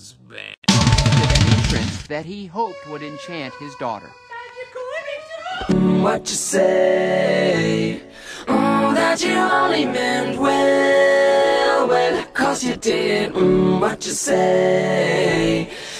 husband. An entrance that he hoped would enchant his daughter. What you say? That you only meant well, 'cause you did. What you say?